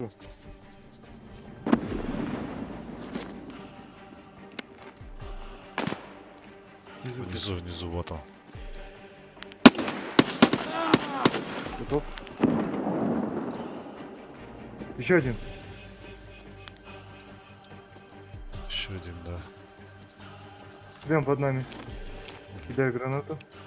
Внизу, вот он. Готов? Еще один. Еще один, да. Прям под нами. Кидаю гранату.